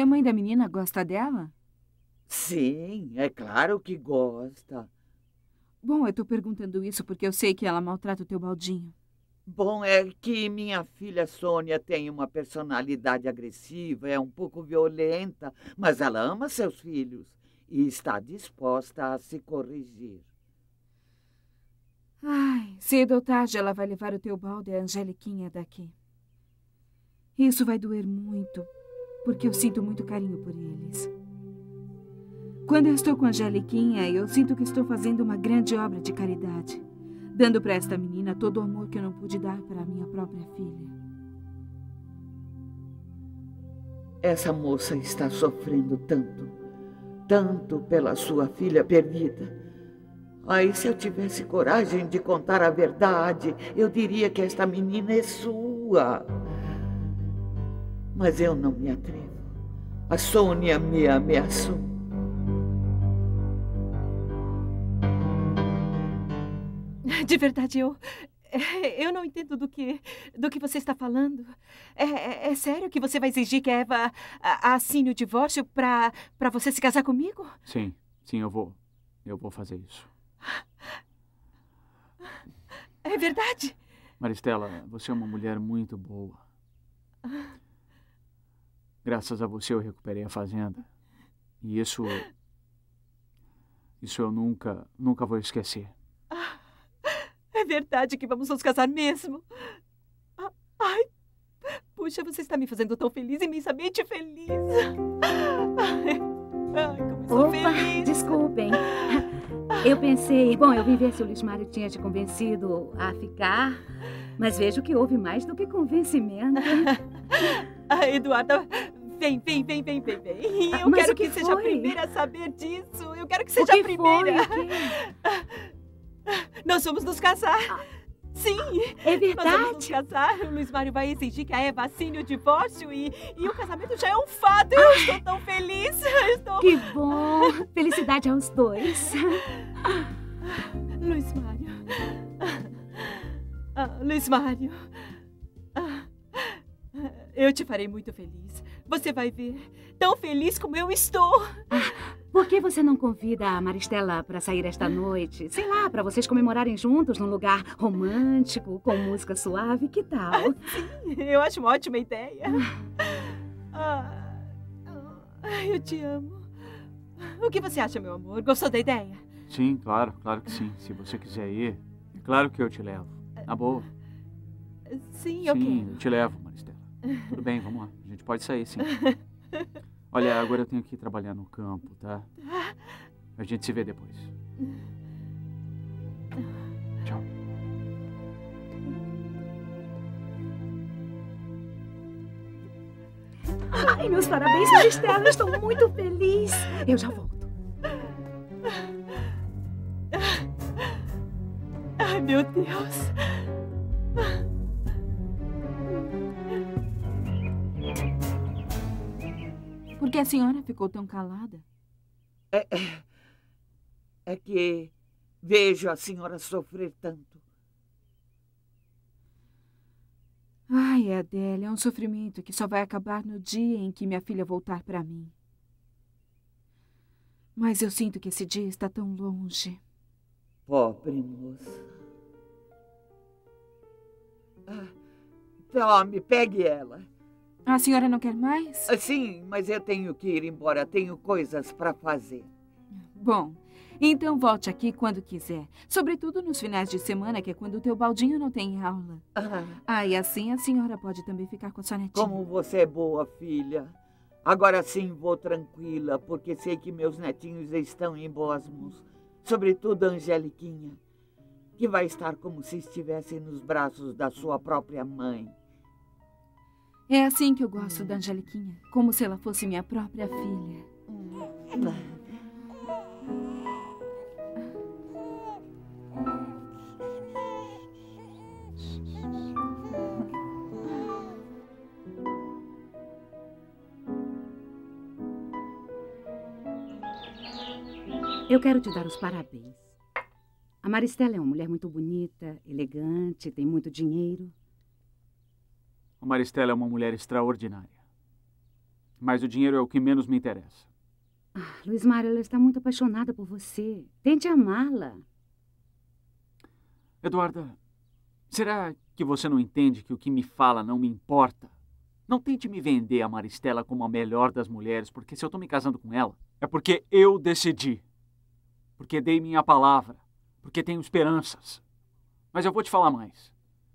mãe da menina gosta dela? Sim, é claro que gosta. Bom, eu tô perguntando isso porque eu sei que ela maltrata o teu baldinho. Bom, é que minha filha Sônia tem uma personalidade agressiva, é um pouco violenta, mas ela ama seus filhos e está disposta a se corrigir. Ai, cedo ou tarde ela vai levar o teu balde e a Angeliquinha daqui. Isso vai doer muito, porque eu sinto muito carinho por eles. Quando eu estou com a Angeliquinha, eu sinto que estou fazendo uma grande obra de caridade, dando para esta menina todo o amor que eu não pude dar para a minha própria filha. Essa moça está sofrendo tanto, tanto pela sua filha perdida. Ai, se eu tivesse coragem de contar a verdade, eu diria que esta menina é sua. Mas eu não me atrevo. A Sônia me ameaçou. De verdade, eu não entendo do que você está falando. É sério que você vai exigir que a Eva assine o divórcio para você se casar comigo? Sim, eu vou fazer isso. É verdade? Maristela, você é uma mulher muito boa. Graças a você eu recuperei a fazenda. E isso eu nunca vou esquecer. É verdade que vamos nos casar mesmo? Ai, puxa, você está me fazendo tão feliz, imensamente feliz. Ai, como eu sou feliz. Desculpem. Eu pensei, eu vim ver se o Luiz Mário tinha te convencido a ficar, mas vejo que houve mais do que convencimento. Eduarda, vem. Eu quero que seja a primeira a saber disso. Eu quero que seja a primeira. Nós vamos nos casar. Sim, é verdade. Nós vamos nos casar. O Luiz Mário vai exigir que a Eva assine o divórcio e o casamento já é um fato. Eu estou tão feliz. Que bom. Felicidade aos dois. Luiz Mário. Luiz Mário. Eu te farei muito feliz. Você vai ver. Tão feliz como eu estou. Por que você não convida a Maristela para sair esta noite? Sei lá, para vocês comemorarem juntos num lugar romântico, com música suave, que tal? Sim, eu acho uma ótima ideia. Eu te amo. O que você acha, meu amor? Gostou da ideia? Sim, claro que sim. Se você quiser ir, é claro que eu te levo. Na boa. Sim, eu quero. Sim, eu te levo, Maristela. Tudo bem, vamos lá. A gente pode sair, sim. Olha, agora eu tenho que ir trabalhar no campo, tá? A gente se vê depois. Tchau. Ai, meus parabéns, Maristela. Eu estou muito feliz. Eu já volto. Ai, meu Deus. Por que a senhora ficou tão calada? É que vejo a senhora sofrer tanto. Ai, Adélia, é um sofrimento que só vai acabar no dia em que minha filha voltar para mim. Mas eu sinto que esse dia está tão longe. Pobre moça. Tome, pegue ela. A senhora não quer mais? Sim, mas eu tenho que ir embora. Tenho coisas para fazer. Bom, então volte aqui quando quiser. Sobretudo nos finais de semana, que é quando o teu baldinho não tem aula. E assim a senhora pode também ficar com a sua netinha. Como você é boa, filha. Agora sim vou tranquila, porque sei que meus netinhos estão em boas mãos. Sobretudo a Angeliquinha, que vai estar como se estivesse nos braços da sua própria mãe. É assim que eu gosto da Angeliquinha, como se ela fosse minha própria filha. Eu quero te dar os parabéns. A Maristela é uma mulher muito bonita, elegante, tem muito dinheiro. A Maristela é uma mulher extraordinária. Mas o dinheiro é o que menos me interessa. Luiz Mário, ela está muito apaixonada por você. Tente amá-la. Eduarda, será que você não entende que o que me fala não me importa? Não tente me vender a Maristela como a melhor das mulheres, porque se eu estou me casando com ela, é porque eu decidi. Porque dei minha palavra. Porque tenho esperanças. Mas eu vou te falar mais.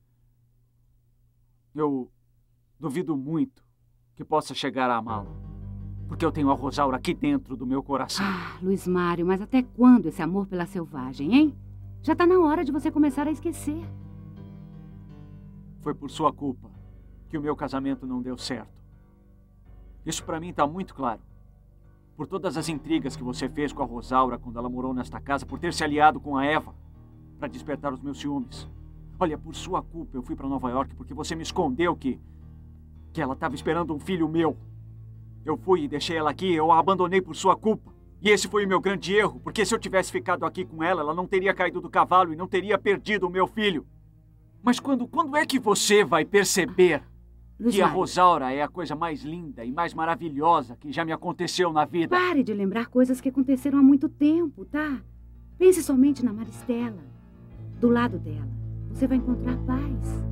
Eu duvido muito que possa chegar a amá-la. Porque eu tenho a Rosaura aqui dentro do meu coração. Luiz Mário, mas até quando esse amor pela selvagem, hein? Já está na hora de você começar a esquecer. Foi por sua culpa que o meu casamento não deu certo. Isso para mim está muito claro. Por todas as intrigas que você fez com a Rosaura quando ela morou nesta casa, por ter se aliado com a Eva para despertar os meus ciúmes. Olha, por sua culpa eu fui para Nova York porque você me escondeu que ela estava esperando um filho meu. Eu fui e deixei ela aqui, eu a abandonei por sua culpa. E esse foi o meu grande erro, porque se eu tivesse ficado aqui com ela, ela não teria caído do cavalo e não teria perdido o meu filho. Mas quando é que você vai perceber que a Rosaura é a coisa mais linda e mais maravilhosa que já me aconteceu na vida? Pare de lembrar coisas que aconteceram há muito tempo, tá? Pense somente na Maristela. Do lado dela, você vai encontrar paz.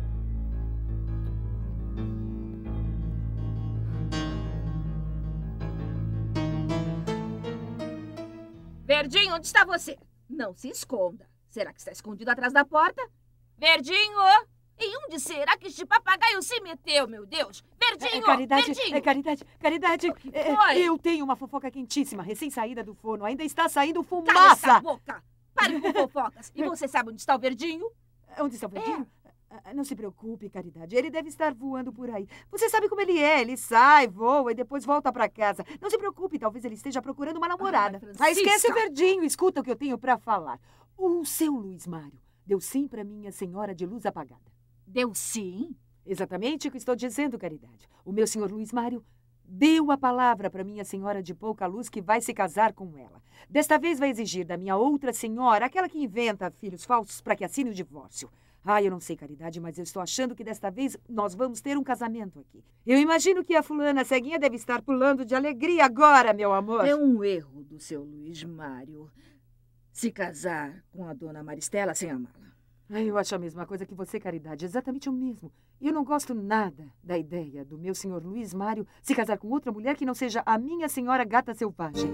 Verdinho, onde está você? Não se esconda. Será que está escondido atrás da porta? Verdinho! E onde será que este papagaio se meteu, meu Deus? Verdinho! Caridade, Verdinho! Caridade, foi? eu tenho uma fofoca quentíssima, recém-saída do forno. Ainda está saindo Cala fumaça. essa boca! Pare com fofocas. E você sabe onde está o Verdinho? Onde está o Verdinho? Não se preocupe, Caridade. Ele deve estar voando por aí. Você sabe como ele é. Ele sai, voa e depois volta para casa. Não se preocupe, talvez ele esteja procurando uma namorada. Esquece o Verdinho. Escuta o que eu tenho para falar. O seu Luiz Mário deu sim para minha senhora de luz apagada. Deu sim? Exatamente o que estou dizendo, Caridade. O meu senhor Luiz Mário deu a palavra para minha senhora de pouca luz que vai se casar com ela. Desta vez vai exigir da minha outra senhora, aquela que inventa filhos falsos para que assine o divórcio. Eu não sei, Caridade, mas eu estou achando que desta vez nós vamos ter um casamento aqui. Eu imagino que a fulana ceguinha deve estar pulando de alegria agora, meu amor. É um erro do seu Luiz Mário se casar com a dona Maristela sem amá-la. Eu acho a mesma coisa que você, Caridade, exatamente o mesmo. E eu não gosto nada da ideia do meu senhor Luiz Mário se casar com outra mulher que não seja a minha senhora gata selvagem.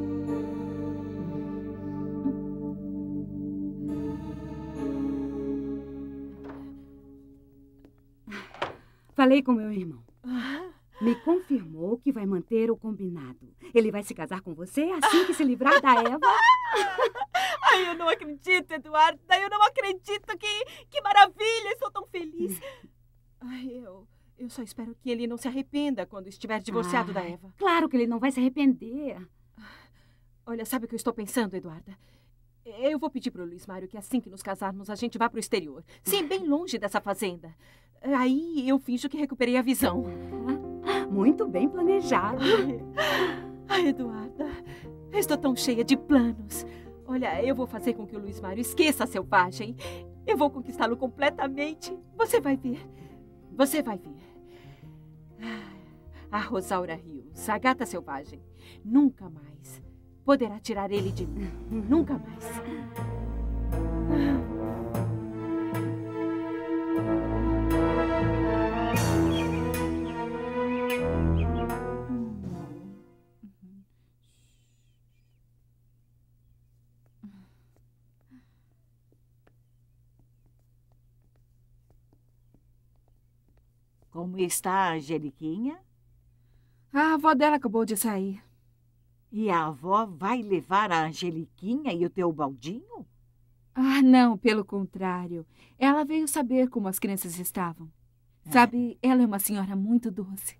Falei com meu irmão. Me confirmou que vai manter o combinado. Ele vai se casar com você assim que se livrar da Eva. Eu não acredito, Eduarda. Eu não acredito. Que maravilha. Estou tão feliz. Eu só espero que ele não se arrependa quando estiver divorciado da Eva. Claro que ele não vai se arrepender. Olha, sabe o que eu estou pensando, Eduarda? Eu vou pedir para o Luiz Mário que assim que nos casarmos a gente vá para o exterior. Sim, bem longe dessa fazenda. Aí eu finjo que recuperei a visão. Muito bem planejado. Eduarda, eu estou tão cheia de planos. Olha, eu vou fazer com que o Luiz Mário esqueça a selvagem. Eu vou conquistá-lo completamente. Você vai ver. Você vai ver. A Rosaura Rios, a gata selvagem, nunca mais poderá tirar ele de mim. Nunca mais. Como está a Angeliquinha? A avó dela acabou de sair. E a avó vai levar a Angeliquinha e o teu baldinho? Não, pelo contrário. Ela veio saber como as crianças estavam. Sabe, ela é uma senhora muito doce.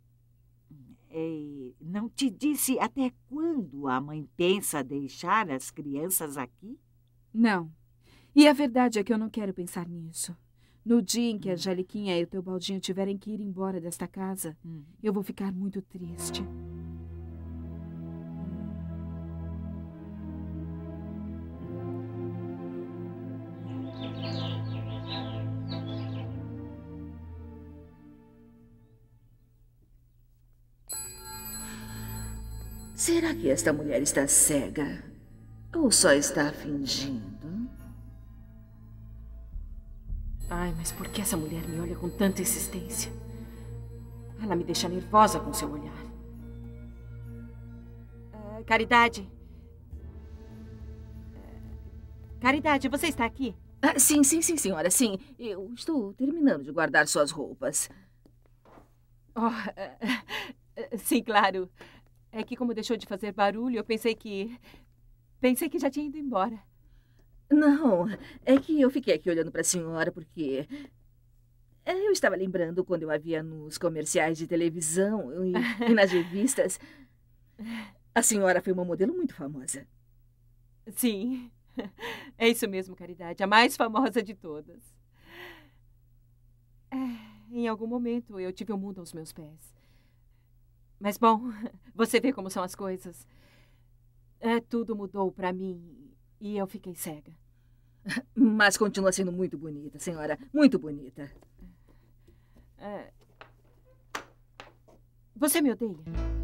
Não te disse até quando a mãe pensa deixar as crianças aqui? Não. E a verdade é que eu não quero pensar nisso. No dia em que a Angeliquinha e o teu baldinho tiverem que ir embora desta casa, eu vou ficar muito triste. Será que esta mulher está cega? Ou só está fingindo? Ai, mas por que essa mulher me olha com tanta insistência? Ela me deixa nervosa com seu olhar. Caridade. Caridade, você está aqui? Sim, senhora, sim. Eu estou terminando de guardar suas roupas. Sim, claro. É que como deixou de fazer barulho, eu pensei que já tinha ido embora. Não, é que eu fiquei aqui olhando para a senhora porque eu estava lembrando quando eu a via nos comerciais de televisão e nas revistas. A senhora foi uma modelo muito famosa. Sim, é isso mesmo, Caridade. A mais famosa de todas. Em algum momento eu tive o mundo aos meus pés. Mas, bom, você vê como são as coisas. Tudo mudou para mim e eu fiquei cega. Mas continua sendo muito bonita, senhora. Muito bonita. Você me odeia?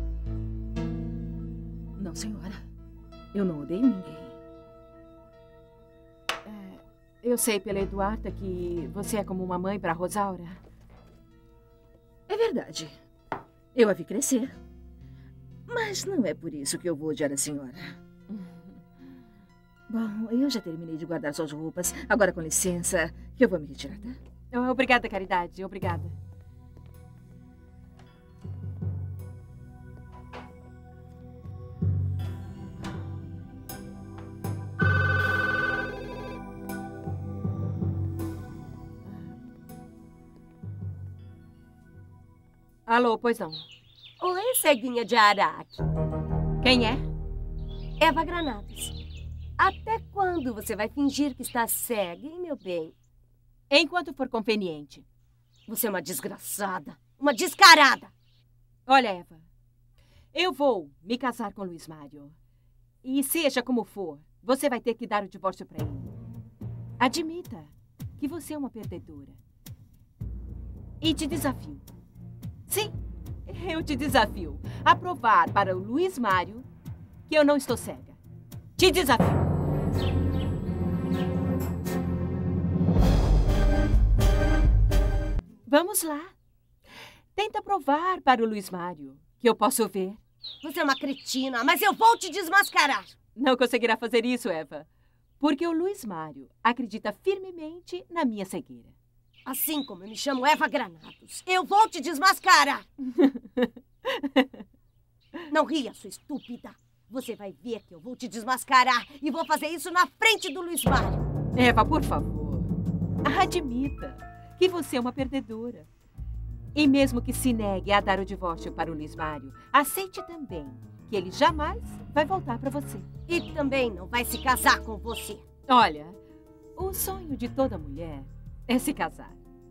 Não, senhora. Eu não odeio ninguém. Eu sei pela Eduarda que você é como uma mãe para a Rosaura. É verdade. Eu a vi crescer. Mas não é por isso que eu vou odiar a senhora. Bom, eu já terminei de guardar suas roupas. Agora, com licença, que eu vou me retirar, tá? Obrigada, Caridade. Obrigada. Alô, pois não. Oi, ceguinha de Araque. Quem é? Eva Granados. Até quando você vai fingir que está cega, hein, meu bem? Enquanto for conveniente. Você é uma desgraçada. Uma descarada. Olha, Eva. Eu vou me casar com o Luiz Mário. E seja como for, você vai ter que dar o divórcio para ele. Admita que você é uma perdedora. E te desafio. Sim, eu te desafio a provar para o Luiz Mário que eu não estou cega. Te desafio. Vamos lá. Tenta provar para o Luiz Mário que eu posso ver. Você é uma cretina, mas eu vou te desmascarar. Não conseguirá fazer isso, Eva. Porque o Luiz Mário acredita firmemente na minha cegueira. Assim como eu me chamo Eva Granados, eu vou te desmascarar. Não ria, sua estúpida. Você vai ver que eu vou te desmascarar e vou fazer isso na frente do Luiz Mário. Eva, por favor, admita que você é uma perdedora. E mesmo que se negue a dar o divórcio para o Luiz Mário, aceite também que ele jamais vai voltar para você. E também não vai se casar com você. Olha, o sonho de toda mulher é se casar.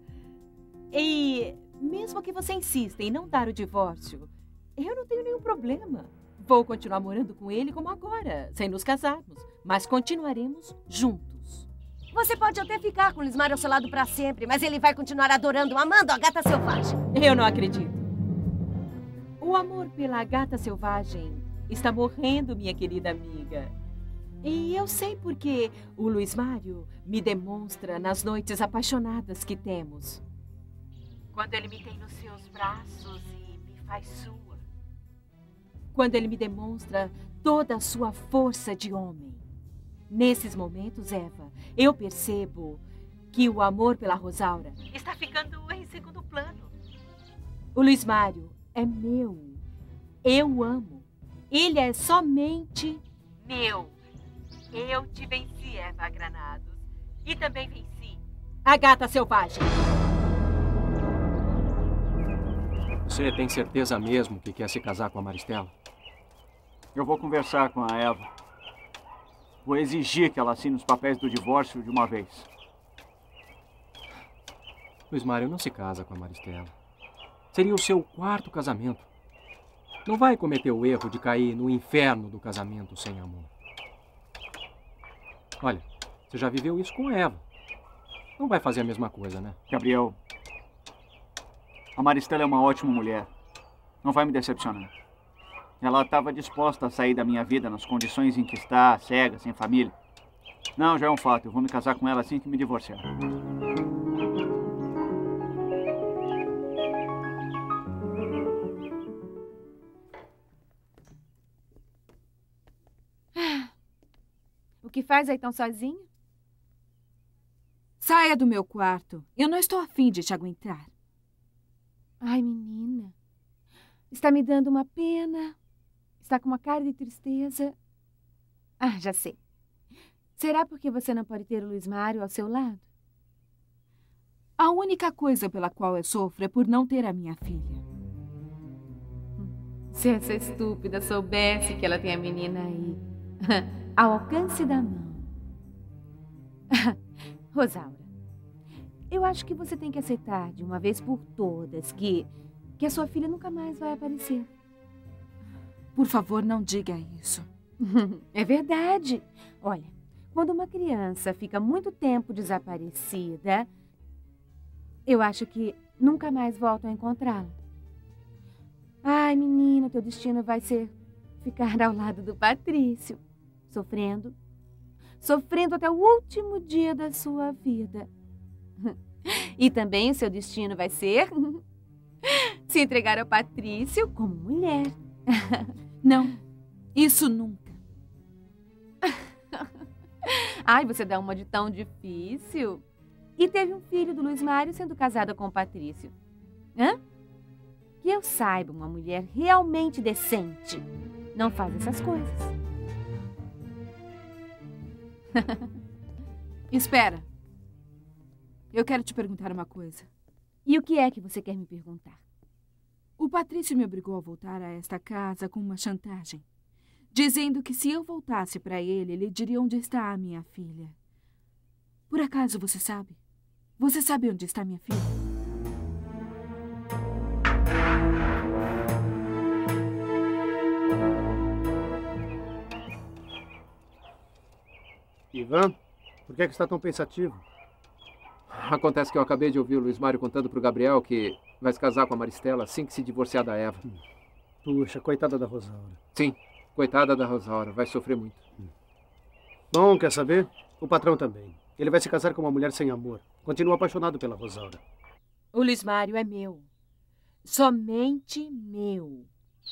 E mesmo que você insista em não dar o divórcio, eu não tenho nenhum problema. Vou continuar morando com ele como agora, sem nos casarmos. Mas continuaremos juntos. Você pode até ficar com o Luiz Mário ao seu lado para sempre, mas ele vai continuar adorando, amando a gata selvagem. Eu não acredito. O amor pela gata selvagem está morrendo, minha querida amiga. E eu sei porque o Luiz Mário me demonstra nas noites apaixonadas que temos. Quando ele me tem nos seus braços e me faz sua. Quando ele me demonstra toda a sua força de homem. Nesses momentos, Eva, eu percebo que o amor pela Rosaura está ficando em segundo plano. O Luiz Mário é meu. Eu o amo. Ele é somente meu. Eu te venci, Eva Granados. E também venci a gata selvagem. Você tem certeza mesmo que quer se casar com a Maristela? Eu vou conversar com a Eva. Vou exigir que ela assine os papéis do divórcio de uma vez. Luiz Mário não se casa com a Maristela. Seria o seu 4º casamento. Não vai cometer o erro de cair no inferno do casamento sem amor. Olha, você já viveu isso com a Eva. Não vai fazer a mesma coisa, né? Gabriel, a Maristela é uma ótima mulher. Não vai me decepcionar. Ela estava disposta a sair da minha vida nas condições em que está, cega, sem família. Não, já é um fato. Eu vou me casar com ela assim que me divorciar. O que faz aí tão sozinho? Saia do meu quarto. Eu não estou afim de te aguentar. Ai, menina. Está me dando uma pena. Está com uma cara de tristeza. Ah, já sei. Será porque você não pode ter o Luiz Mário ao seu lado? A única coisa pela qual eu sofro é por não ter a minha filha. Se essa estúpida soubesse que ela tem a menina aí, ao alcance da mão. Rosaura, eu acho que você tem que aceitar de uma vez por todas que a sua filha nunca mais vai aparecer. Por favor, não diga isso. É verdade. Olha, quando uma criança fica muito tempo desaparecida, eu acho que nunca mais voltam a encontrá-la. Ai, menina, teu destino vai ser ficar ao lado do Patrício, sofrendo até o último dia da sua vida. E também o seu destino vai ser se entregar ao Patrício como mulher. Não, isso nunca. Ai, você dá uma de tão difícil. E teve um filho do Luiz Mário sendo casada com o Patrício. Hã? Que eu saiba, uma mulher realmente decente não faz essas coisas. Espera. Eu quero te perguntar uma coisa. E o que é que você quer me perguntar? O Patrício me obrigou a voltar a esta casa com uma chantagem, dizendo que se eu voltasse para ele diria onde está a minha filha. Por acaso você sabe? Você sabe onde está minha filha? Ivan, por que está tão pensativo? Acontece que eu acabei de ouvir o Luiz Mário contando pro Gabriel que vai se casar com a Maristela assim que se divorciar da Eva. Puxa, coitada da Rosaura. Sim, coitada da Rosaura, vai sofrer muito. Bom, quer saber? O patrão também. Ele vai se casar com uma mulher sem amor. Continua apaixonado pela Rosaura. O Luiz Mário é meu. Somente meu.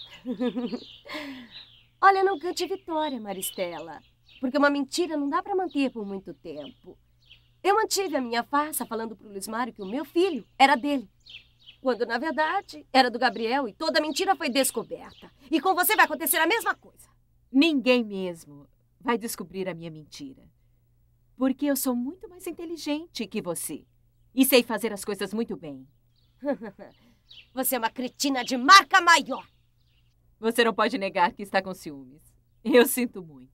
Olha, não cante vitória, Maristela. Porque uma mentira não dá para manter por muito tempo. Eu mantive a minha farsa falando pro Luiz Mário que o meu filho era dele. Quando, na verdade, era do Gabriel e toda a mentira foi descoberta. E com você vai acontecer a mesma coisa. Ninguém mesmo vai descobrir a minha mentira. Porque eu sou muito mais inteligente que você. E sei fazer as coisas muito bem. Você é uma cretina de marca maior. Você não pode negar que está com ciúmes. Eu sinto muito.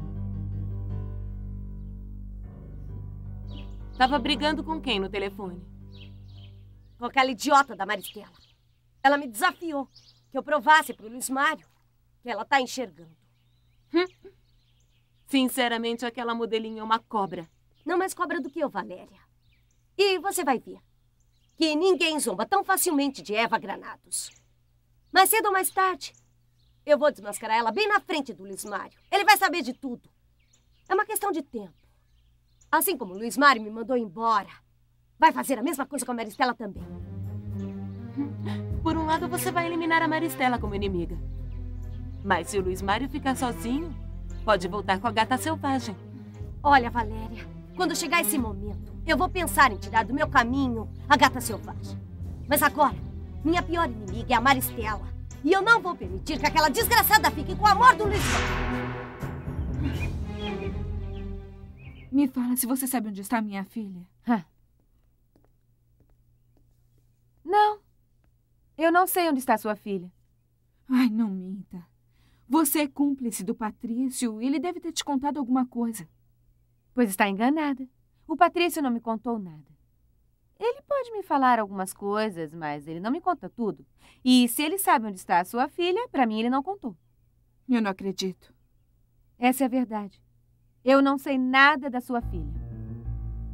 Tava brigando com quem no telefone? Com aquela idiota da Maristela. Ela me desafiou que eu provasse pro Luiz Mário que ela tá enxergando. Sinceramente, aquela modelinha é uma cobra. Não mais cobra do que eu, Valéria. E você vai ver que ninguém zomba tão facilmente de Eva Granados. Mais cedo ou mais tarde, eu vou desmascarar ela bem na frente do Luiz Mário. Ele vai saber de tudo. É uma questão de tempo. Assim como o Luiz Mário me mandou embora, vai fazer a mesma coisa com a Maristela também. Por um lado, você vai eliminar a Maristela como inimiga. Mas se o Luiz Mário ficar sozinho, pode voltar com a gata selvagem. Olha, Valéria, quando chegar esse momento, eu vou pensar em tirar do meu caminho a gata selvagem. Mas agora, minha pior inimiga é a Maristela. E eu não vou permitir que aquela desgraçada fique com o amor do Luiz Mário. Me fala se você sabe onde está minha filha. Não. Eu não sei onde está sua filha. Ai, não minta. Você é cúmplice do Patrício. Ele deve ter te contado alguma coisa. Pois está enganada. O Patrício não me contou nada. Ele pode me falar algumas coisas, mas ele não me conta tudo. E se ele sabe onde está a sua filha, para mim ele não contou. Eu não acredito. Essa é a verdade. Eu não sei nada da sua filha.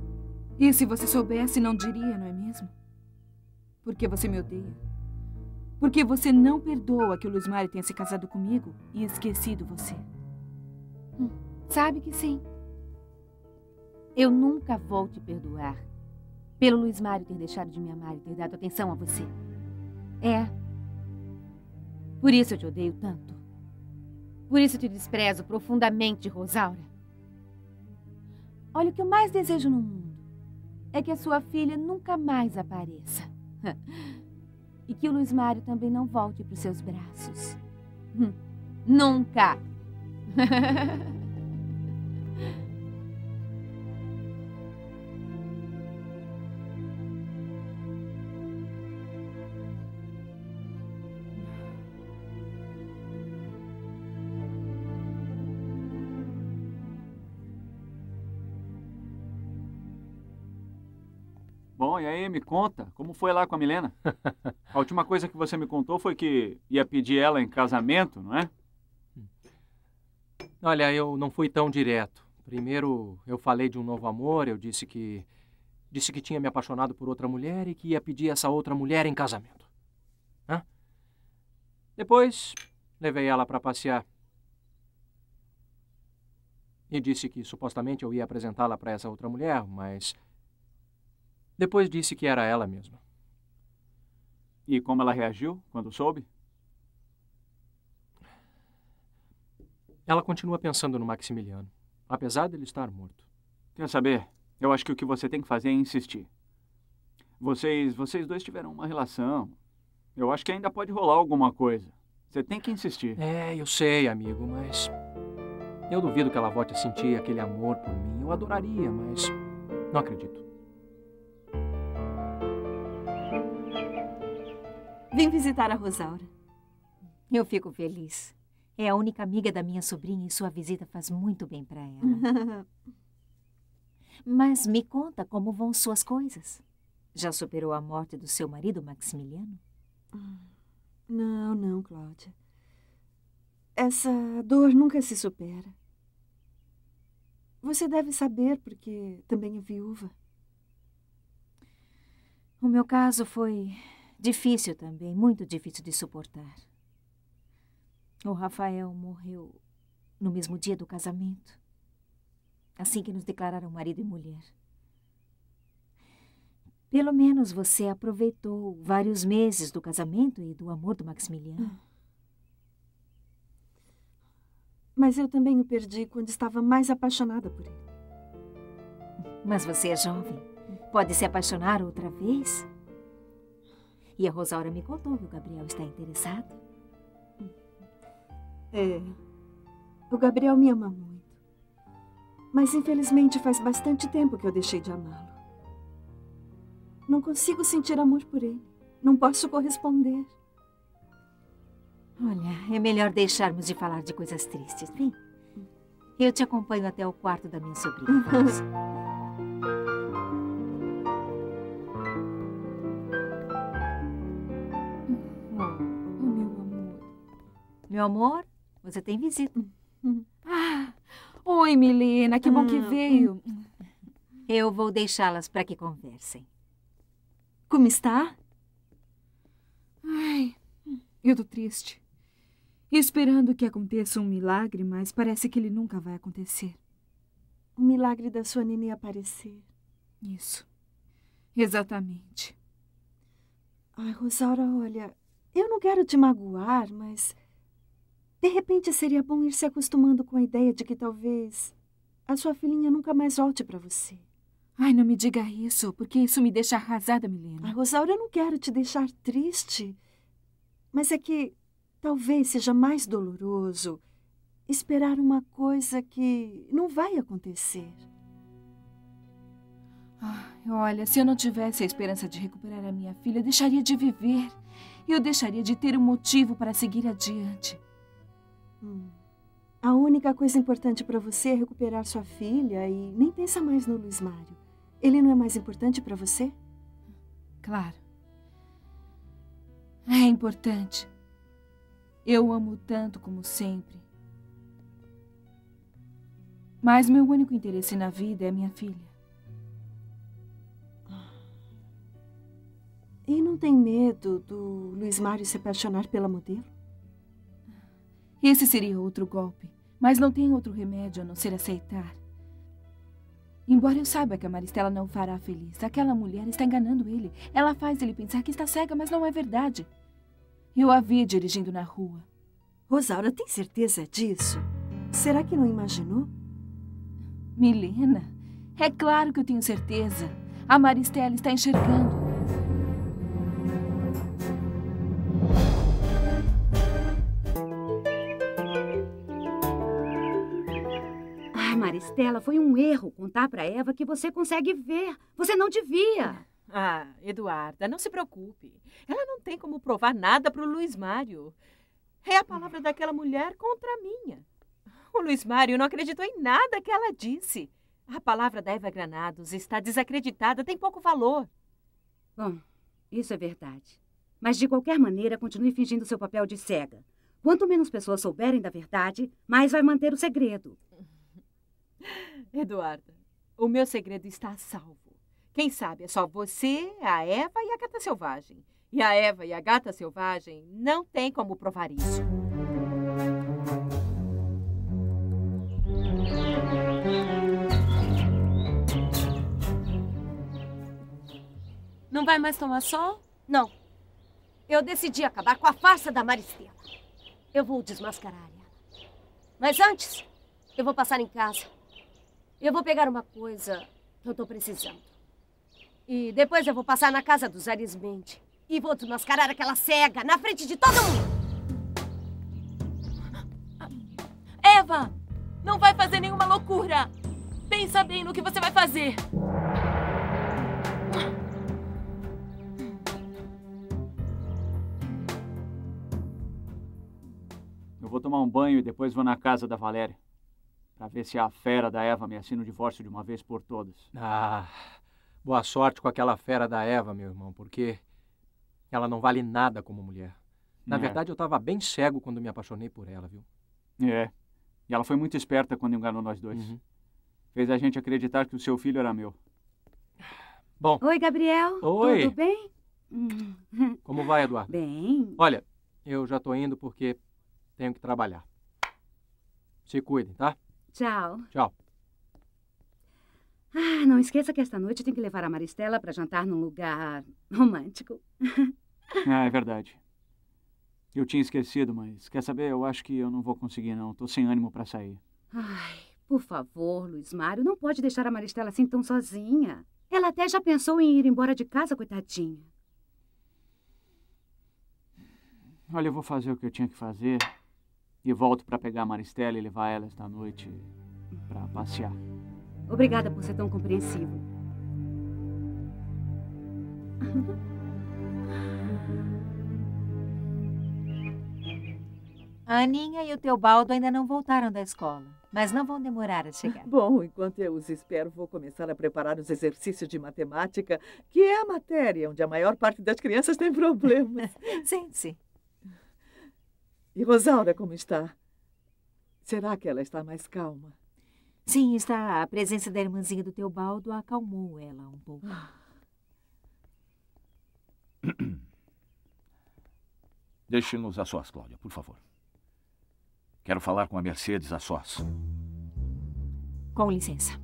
E se você soubesse, não diria, não é mesmo? Porque você me odeia. Porque você não perdoa que o Luiz Mário tenha se casado comigo e esquecido você. Sabe que sim. Eu nunca vou te perdoar pelo Luiz Mário ter deixado de me amar e ter dado atenção a você. É. Por isso eu te odeio tanto. Por isso eu te desprezo profundamente, Rosaura. Olha, o que eu mais desejo no mundo é que a sua filha nunca mais apareça. E que o Luiz Mário também não volte para os seus braços. Nunca! Bom, e aí, me conta, como foi lá com a Milena? A última coisa que você me contou foi que ia pedir ela em casamento, não é? Olha, eu não fui tão direto. Primeiro, eu falei de um novo amor, eu disse que tinha me apaixonado por outra mulher e que ia pedir essa outra mulher em casamento. Hã? Depois, levei ela para passear. E disse que supostamente eu ia apresentá-la para essa outra mulher, mas depois disse que era ela mesma. E como ela reagiu quando soube? Ela continua pensando no Maximiliano, apesar dele estar morto. Quer saber? Eu acho que o que você tem que fazer é insistir. Vocês dois tiveram uma relação. Eu acho que ainda pode rolar alguma coisa. Você tem que insistir. É, eu sei, amigo, mas eu duvido que ela volte a sentir aquele amor por mim. Eu adoraria, mas não acredito. Vim visitar a Rosaura. Eu fico feliz. É a única amiga da minha sobrinha e sua visita faz muito bem para ela. Mas me conta como vão suas coisas. Já superou a morte do seu marido, Maximiliano? Não, Cláudia. Essa dor nunca se supera. Você deve saber porque também é viúva. O meu caso foi difícil também, muito difícil de suportar. O Rafael morreu no mesmo dia do casamento, assim que nos declararam marido e mulher. Pelo menos você aproveitou vários meses do casamento e do amor do Maximiliano. Mas eu também o perdi quando estava mais apaixonada por ele. Mas você é jovem. Pode se apaixonar outra vez? E a Rosaura me contou que o Gabriel está interessado. É. O Gabriel me ama muito. Mas, infelizmente, faz bastante tempo que eu deixei de amá-lo. Não consigo sentir amor por ele. Não posso corresponder. Olha, é melhor deixarmos de falar de coisas tristes. Vem. Eu te acompanho até o quarto da minha sobrinha. Vamos. Meu amor, você tem visita. Oi, Milena, que bom que veio. Eu vou deixá-las para que conversem. Como está? Ai, eu tô triste. Esperando que aconteça um milagre, mas parece que ele nunca vai acontecer. O milagre da sua nenê aparecer. Isso. Exatamente. Ai, Rosaura, olha, eu não quero te magoar, mas de repente seria bom ir se acostumando com a ideia de que talvez a sua filhinha nunca mais volte para você. Ai, não me diga isso, porque isso me deixa arrasada, Milena. Ai, Rosaura, eu não quero te deixar triste, mas é que talvez seja mais doloroso esperar uma coisa que não vai acontecer. Olha, se eu não tivesse a esperança de recuperar a minha filha, eu deixaria de viver. Eu deixaria de ter um motivo para seguir adiante. A única coisa importante para você é recuperar sua filha e nem pensa mais no Luiz Mário. Ele não é mais importante para você? Claro. É importante. Eu o amo tanto como sempre. Mas meu único interesse na vida é minha filha. E não tem medo do Luiz Mário se apaixonar pela modelo? Esse seria outro golpe, mas não tem outro remédio a não ser aceitar. Embora eu saiba que a Maristela não o fará feliz, aquela mulher está enganando ele. Ela faz ele pensar que está cega, mas não é verdade. Eu a vi dirigindo na rua. Rosaura, tem certeza disso? Será que não imaginou? Milena, é claro que eu tenho certeza. A Maristela está enxergando. Maristela, foi um erro contar para Eva que você consegue ver. Você não devia. Ah, Eduarda, não se preocupe. Ela não tem como provar nada para o Luiz Mário. É a palavra daquela mulher contra a minha. O Luiz Mário não acreditou em nada que ela disse. A palavra da Eva Granados está desacreditada, tem pouco valor. Bom, isso é verdade. Mas, de qualquer maneira, continue fingindo seu papel de cega. Quanto menos pessoas souberem da verdade, mais vai manter o segredo. Eduarda, o meu segredo está a salvo. Quem sabe é só você, a Eva e a gata selvagem. E a Eva e a gata selvagem não têm como provar isso. Não vai mais tomar sol? Não. Eu decidi acabar com a farsa da Maristela. Eu vou desmascarar ela. Mas antes, eu vou passar em casa. Eu vou pegar uma coisa que eu tô precisando. E depois eu vou passar na casa dos Arismendi. E vou desmascarar aquela cega na frente de todo mundo. Eva, não vai fazer nenhuma loucura. Pensa bem no que você vai fazer. Eu vou tomar um banho e depois vou na casa da Valéria. Pra ver se a fera da Eva me assina o divórcio de uma vez por todas. Ah, boa sorte com aquela fera da Eva, meu irmão, porque ela não vale nada como mulher. Na verdade, eu estava bem cego quando me apaixonei por ela, viu? É. E ela foi muito esperta quando enganou nós dois. Uhum. Fez a gente acreditar que o seu filho era meu. Bom. Oi, Gabriel. Oi. Tudo bem? Como vai, Eduardo? Bem. Olha, eu já tô indo porque tenho que trabalhar. Se cuidem, tá? Tchau. Tchau. Ah, não esqueça que esta noite tem que levar a Maristela para jantar num lugar romântico. Ah, é verdade. Eu tinha esquecido, mas quer saber? Eu acho que eu não vou conseguir, não. Tô sem ânimo para sair. Ai, por favor, Luiz Mário, não pode deixar a Maristela assim tão sozinha. Ela até já pensou em ir embora de casa, coitadinha. Olha, eu vou fazer o que eu tinha que fazer e volto para pegar a Maristela e levar ela esta noite para passear. Obrigada por ser tão compreensivo. A Aninha e o Teobaldo ainda não voltaram da escola, mas não vão demorar a chegar. Bom, enquanto eu os espero, vou começar a preparar os exercícios de matemática, que é a matéria onde a maior parte das crianças tem problemas. Sente-se. E Rosaura, como está? Será que ela está mais calma? Sim, está. A presença da irmãzinha do Teobaldo acalmou ela um pouco. Deixe-nos a sós, Cláudia, por favor. Quero falar com a Mercedes a sós. Com licença.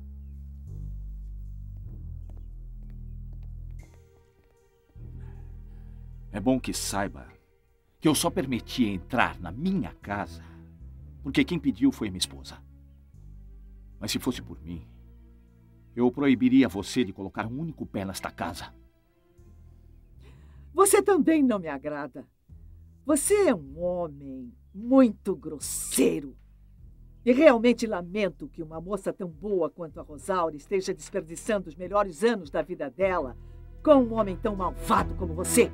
É bom que saiba que eu só permiti entrar na minha casa porque quem pediu foi minha esposa. Mas se fosse por mim, eu proibiria você de colocar um único pé nesta casa. Você também não me agrada. Você é um homem muito grosseiro. E realmente lamento que uma moça tão boa quanto a Rosaura esteja desperdiçando os melhores anos da vida dela com um homem tão malvado como você.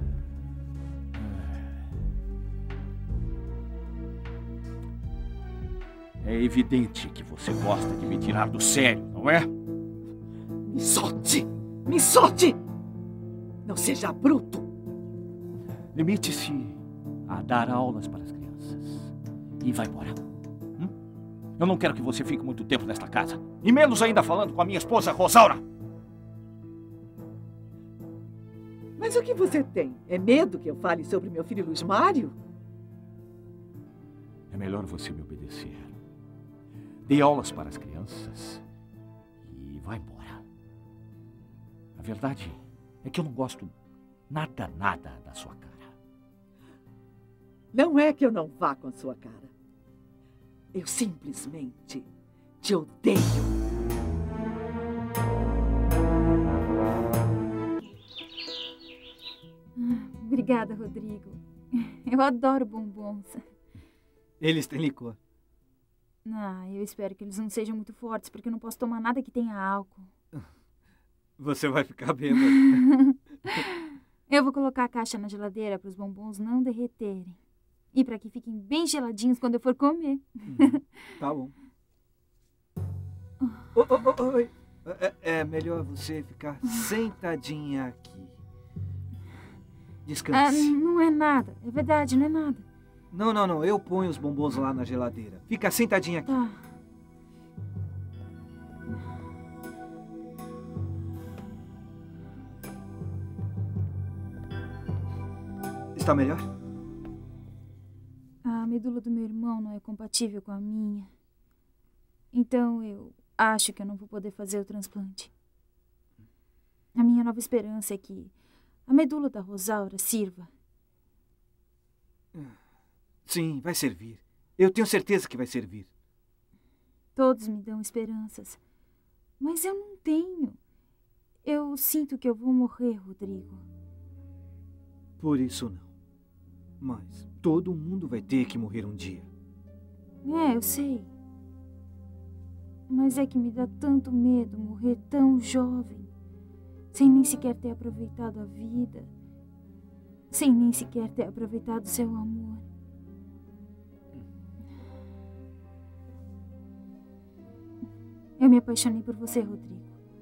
É evidente que você gosta de me tirar do sério, não é? Me solte! Me solte! Não seja bruto! Limite-se a dar aulas para as crianças. E vá embora. Eu não quero que você fique muito tempo nesta casa. E menos ainda falando com a minha esposa, Rosaura. Mas o que você tem? É medo que eu fale sobre meu filho Luiz Mário? É melhor você me obedecer. Dê aulas para as crianças e vá embora. A verdade é que eu não gosto nada da sua cara. Não é que eu não vá com a sua cara. Eu simplesmente te odeio. Obrigada, Rodrigo. Eu adoro bombons. Eles têm licor. Eu espero que eles não sejam muito fortes, porque eu não posso tomar nada que tenha álcool. Você vai ficar bêbado. Eu vou colocar a caixa na geladeira para os bombons não derreterem. E para que fiquem bem geladinhos quando eu for comer. Tá bom. Oi. É melhor você ficar sentadinha aqui. Descanse. Não é nada. É verdade, não é nada. Não. Eu ponho os bombons lá na geladeira. Fica sentadinha aqui. Tá. Está melhor? A medula do meu irmão não é compatível com a minha. Então eu acho que eu não vou poder fazer o transplante. A minha nova esperança é que a medula da Rosaura sirva. Sim, vai servir. Eu tenho certeza que vai servir. Todos me dão esperanças. Mas eu não tenho. Eu sinto que eu vou morrer, Rodrigo. Por isso não. Mas todo mundo vai ter que morrer um dia. Eu sei. Mas é que me dá tanto medo morrer tão jovem, sem nem sequer ter aproveitado a vida, sem nem sequer ter aproveitado seu amor. Eu me apaixonei por você, Rodrigo.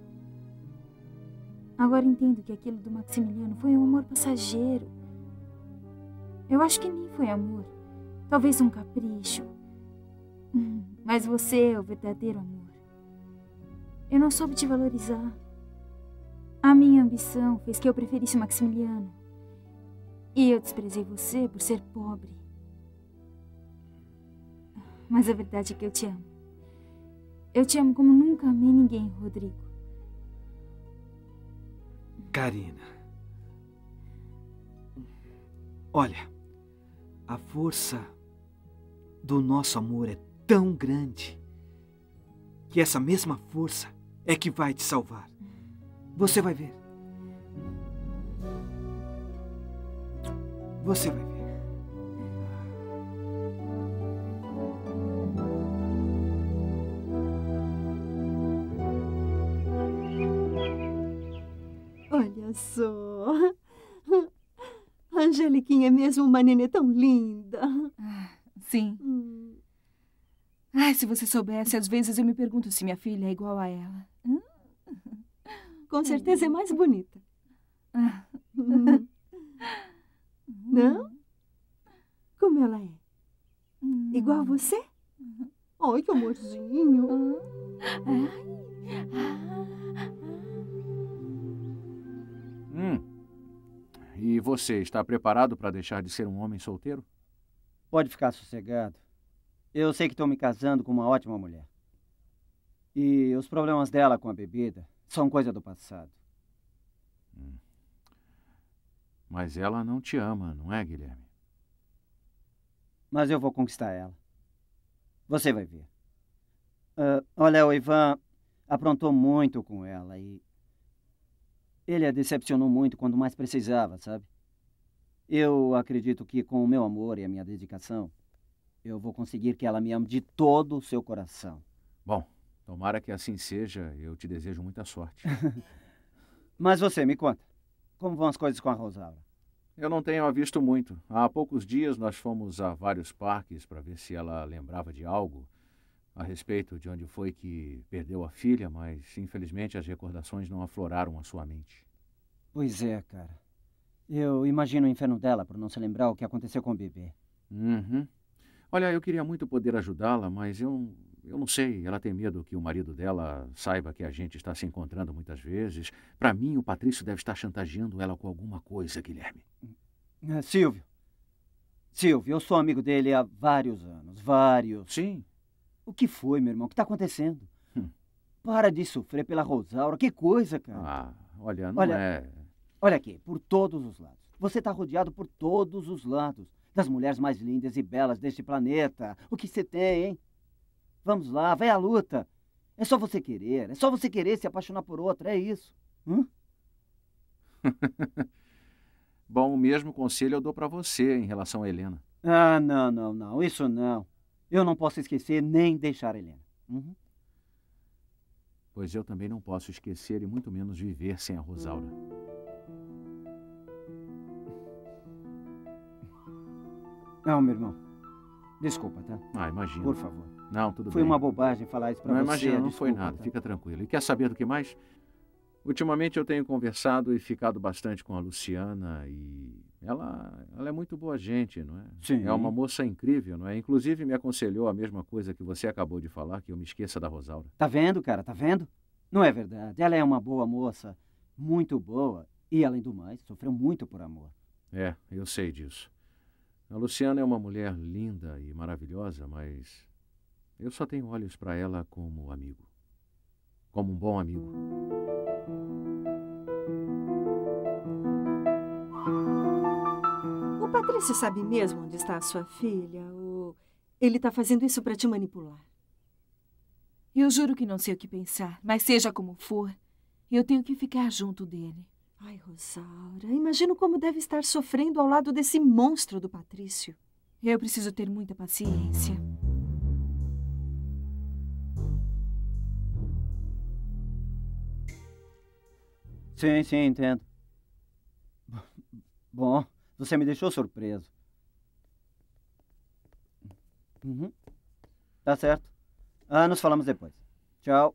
Agora entendo que aquilo do Maximiliano foi um amor passageiro. Eu acho que nem foi amor. Talvez um capricho. Mas você é o verdadeiro amor. Eu não soube te valorizar. A minha ambição fez que eu preferisse o Maximiliano. E eu desprezei você por ser pobre. Mas a verdade é que eu te amo. Eu te amo como nunca amei ninguém, Rodrigo. Karina. Olha, a força do nosso amor é tão grande que essa mesma força é que vai te salvar. Você vai ver. Você vai ver. Olha só. A Angeliquinha é mesmo uma nenê tão linda. Sim. Se você soubesse, às vezes eu me pergunto se minha filha é igual a ela. Com certeza é mais bonita. Não? Como ela é? Igual a você? Ai, que amorzinho. E você está preparado para deixar de ser um homem solteiro? Pode ficar sossegado. Eu sei que estou me casando com uma ótima mulher. E os problemas dela com a bebida são coisa do passado. Mas ela não te ama, não é, Guilherme? Mas eu vou conquistar ela. Você vai ver. Olha, o Ivan aprontou muito com ela e ele a decepcionou muito quando mais precisava, sabe? Eu acredito que com o meu amor e a minha dedicação, eu vou conseguir que ela me ame de todo o seu coração. Bom, tomara que assim seja. Eu te desejo muita sorte. Mas você, me conta. Como vão as coisas com a Rosaura? Eu não tenho a visto muito. Há poucos dias nós fomos a vários parques para ver se ela lembrava de algo a respeito de onde foi que perdeu a filha, mas infelizmente as recordações não afloraram a sua mente. Pois é, cara. Eu imagino o inferno dela por não se lembrar o que aconteceu com o bebê. Olha, eu queria muito poder ajudá-la, mas eu eu não sei, ela tem medo que o marido dela saiba que a gente está se encontrando muitas vezes. Para mim, o Patrício deve estar chantageando ela com alguma coisa, Guilherme. Silvio, eu sou amigo dele há vários anos, vários. Sim. O que foi, meu irmão? O que está acontecendo? Para de sofrer pela Rosaura. Que coisa, cara. Ah, olha, não é... Olha aqui, por todos os lados. Você está rodeado por todos os lados. Das mulheres mais lindas e belas deste planeta. O que você tem, hein? Vamos lá, vai à luta. É só você querer. É só você querer se apaixonar por outra. É isso. Bom, o mesmo conselho eu dou para você em relação a Helena. Ah, não. Isso não. Eu não posso esquecer nem deixar a Helena. Pois eu também não posso esquecer e muito menos viver sem a Rosaura. Não, meu irmão. Desculpa, tá? Ah, imagina. Por favor. Não, tudo bem. Foi uma bobagem falar isso pra você. Não, imagina, não desculpa, foi nada. tá? Fica tranquilo. E quer saber do que mais? Ultimamente eu tenho conversado e ficado bastante com a Luciana e ela é muito boa gente, não é? Sim. É uma moça incrível, não é? Inclusive me aconselhou a mesma coisa que você acabou de falar, que eu me esqueça da Rosaura. Tá vendo, cara? Tá vendo? Não é verdade. Ela é uma boa moça, muito boa e, além do mais, sofreu muito por amor. É, eu sei disso. A Luciana é uma mulher linda e maravilhosa, mas eu só tenho olhos para ela como amigo. Como um bom amigo. O Patrício sabe mesmo onde está a sua filha? Ou ele está fazendo isso para te manipular? Eu juro que não sei o que pensar, mas seja como for, eu tenho que ficar junto dele. Ai, Rosaura, imagino como deve estar sofrendo ao lado desse monstro do Patrício. Eu preciso ter muita paciência. Sim, entendo. Bom, você me deixou surpreso. Tá certo. Nos falamos depois. Tchau.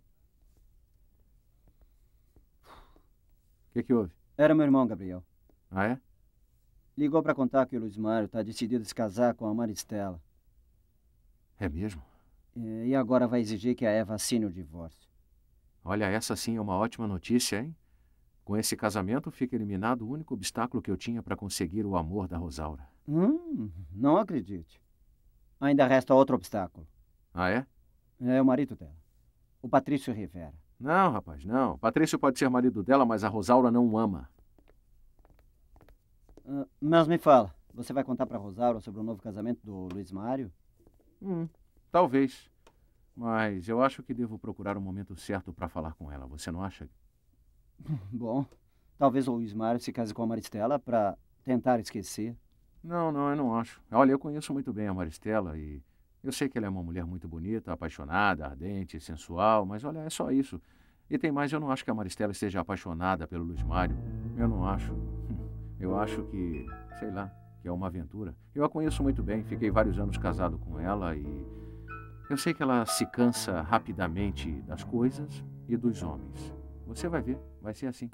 O que houve? Era meu irmão, Gabriel. Ah, é? Ligou para contar que o Luiz Mário está decidido a se casar com a Maristela. É mesmo? E agora vai exigir que a Eva assine o divórcio. Olha, essa sim é uma ótima notícia, hein? Com esse casamento fica eliminado o único obstáculo que eu tinha para conseguir o amor da Rosaura. Não acredite. Ainda resta outro obstáculo. Ah, é? É o marido dela. O Patrício Rivera. Não, rapaz, não. Patrício pode ser marido dela, mas a Rosaura não o ama. Mas me fala, você vai contar para Rosaura sobre o novo casamento do Luiz Mário? Talvez. Mas eu acho que devo procurar o momento certo para falar com ela. Você não acha? Bom, talvez o Luiz Mário se case com a Maristela para tentar esquecer. Não, eu não acho. Olha, eu conheço muito bem a Maristela e eu sei que ela é uma mulher muito bonita, apaixonada, ardente, sensual, mas olha, é só isso. E tem mais, eu não acho que a Maristela esteja apaixonada pelo Luiz Mário. Eu não acho. Eu acho que, sei lá, que é uma aventura. Eu a conheço muito bem, fiquei vários anos casado com ela e eu sei que ela se cansa rapidamente das coisas e dos homens. Você vai ver, vai ser assim.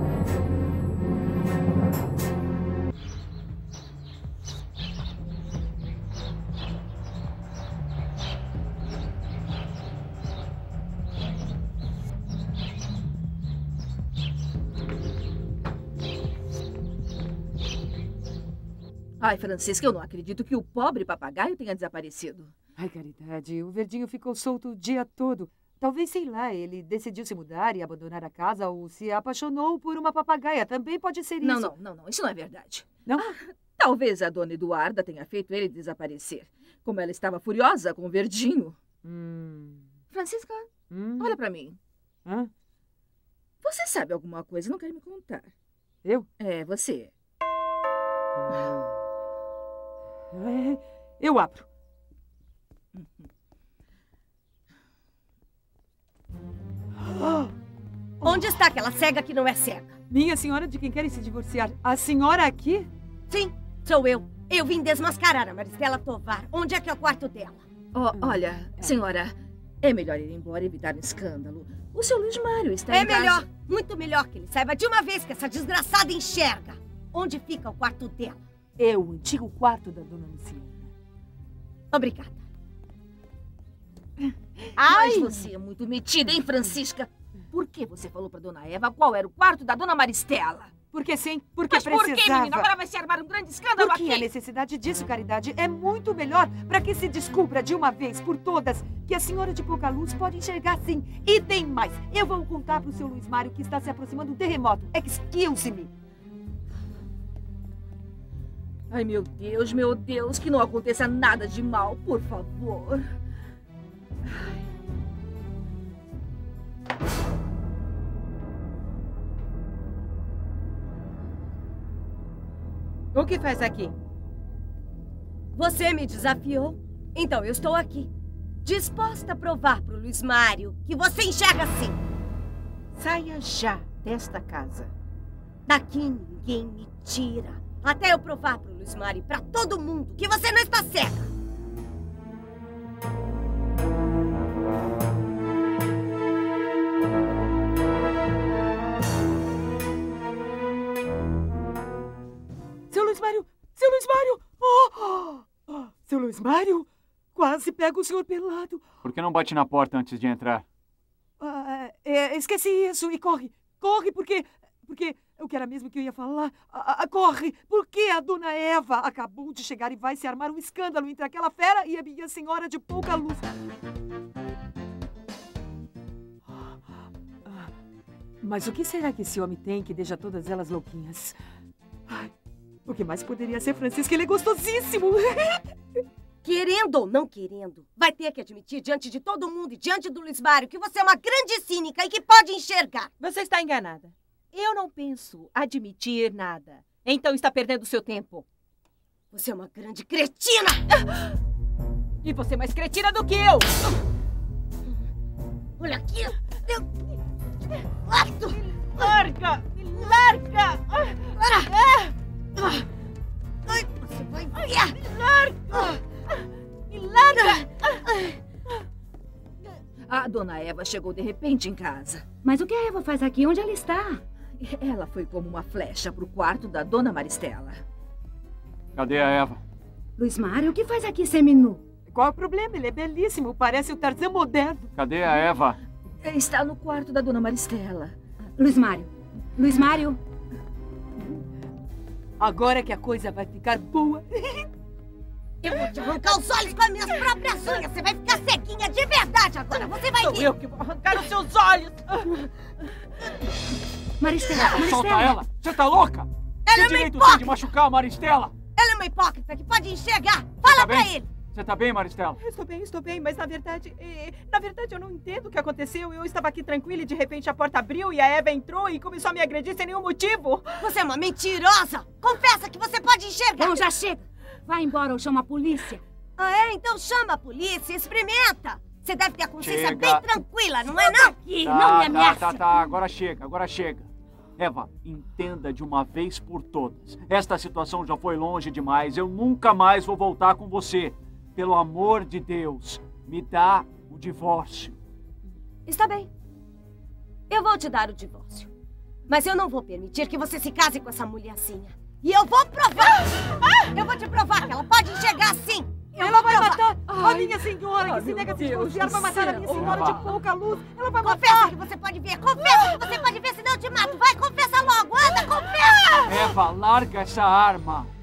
Ai, Francisca, eu não acredito que o pobre papagaio tenha desaparecido. Ai, Caridade, o Verdinho ficou solto o dia todo. Talvez, sei lá, ele decidiu se mudar e abandonar a casa ou se apaixonou por uma papagaia. Também pode ser isso. Não. Isso não é verdade. Não? Talvez a dona Eduarda tenha feito ele desaparecer. Como ela estava furiosa com o Verdinho. Francisca, olha pra mim. Você sabe alguma coisa? Não quer me contar. Eu? É, você. Eu abro. Onde está aquela cega que não é cega? Minha senhora de quem querem se divorciar. A senhora aqui? Sim, sou eu. Eu vim desmascarar a Maristela Tovar. Onde é que é o quarto dela? Olha, senhora, é melhor ir embora e evitar um escândalo. O seu Luiz Mário está em casa. É melhor, muito melhor que ele saiba de uma vez que essa desgraçada enxerga. Onde fica o quarto dela? É o antigo quarto da dona Luciana. Obrigada. Mas você é muito metida, hein, Francisca? Por que você falou pra dona Eva qual era o quarto da dona Maristela? Porque sim, porque Mas precisava. por que, menina? Agora vai se armar um grande escândalo Porque aqui. a necessidade disso, Caridade, é muito melhor para que se descubra de uma vez por todas que a senhora de pouca luz pode enxergar sim. E tem mais. Eu vou contar pro seu Luiz Mário que está se aproximando um terremoto. Excuse-me. Ai, meu Deus, que não aconteça nada de mal, por favor. O que faz aqui? Você me desafiou, então eu estou aqui. Disposta a provar pro Luiz Mário que você enxerga assim. Saia já desta casa. Daqui ninguém me tira. Até eu provar pro Luiz Mário e pra todo mundo que você não está cega. Seu Luiz Mário! Seu Luiz Mário! Seu Luiz Mário! Quase pega o senhor pelado. Por que não bate na porta antes de entrar? Esqueci isso. E corre. Corre, porque o que era mesmo que eu ia falar? Corre, porque a dona Eva acabou de chegar e vai se armar um escândalo entre aquela fera e a minha senhora de pouca luz. Mas o que será que esse homem tem que deixa todas elas louquinhas? Ai, o que mais poderia ser, Francisca? Ele é gostosíssimo! Querendo ou não querendo, vai ter que admitir diante de todo mundo e diante do Luiz Mário que você é uma grande cínica e que pode enxergar. Você está enganada. Eu não penso admitir nada. Então está perdendo seu tempo. Você é uma grande cretina! E você é mais cretina do que eu! Olha aqui! Larga! Larga! Ai, você vai ver! Larga! Me larga! A dona Eva chegou de repente em casa. Mas o que a Eva faz aqui? Onde ela está? Ela foi como uma flecha pro quarto da dona Maristela. Cadê a Eva? Luiz Mário, o que faz aqui seminu? Qual é o problema? Ele é belíssimo, parece o Tarzan moderno. Cadê a Eva? Está no quarto da dona Maristela. Luiz Mário. Luiz Mário. Agora é que a coisa vai ficar boa. Eu vou te arrancar os olhos com as minhas próprias unhas. Você vai ficar ceguinha de verdade agora. Você vai ver. Sou eu que vou arrancar os seus olhos. Maristela. Solta ela! Você tá louca? Ela é Que uma direito hipócrita. tem de machucar a Maristela? Ela é uma hipócrita que pode enxergar. Fala pra ele. Você tá bem, Maristela? Estou bem, mas na verdade eu não entendo o que aconteceu. Eu estava aqui tranquila e de repente a porta abriu e a Eva entrou e começou a me agredir sem nenhum motivo. Você é uma mentirosa. Confessa que você pode enxergar. Não, já chega. Vai embora ou chama a polícia. Ah, é? Então chama a polícia, experimenta. Você deve ter a consciência Chega. bem tranquila, não é não? Aqui, não me ameaça. Tá. Agora chega. Eva, entenda de uma vez por todas. Esta situação já foi longe demais. Eu nunca mais vou voltar com você. Pelo amor de Deus, me dá o divórcio. Está bem. Eu vou te dar o divórcio. Mas eu não vou permitir que você se case com essa mulherzinha. E eu vou provar! Eu vou te provar que ela pode enxergar assim! Ela vai matar a minha senhora que se nega a se divorciar. Vai matar a minha senhora de pouca luz. Ela vai matar. Confessa que você pode ver. Confessa que você pode ver, senão eu te mato. Vai, confessa logo. Anda, confessa! Eva, larga essa arma.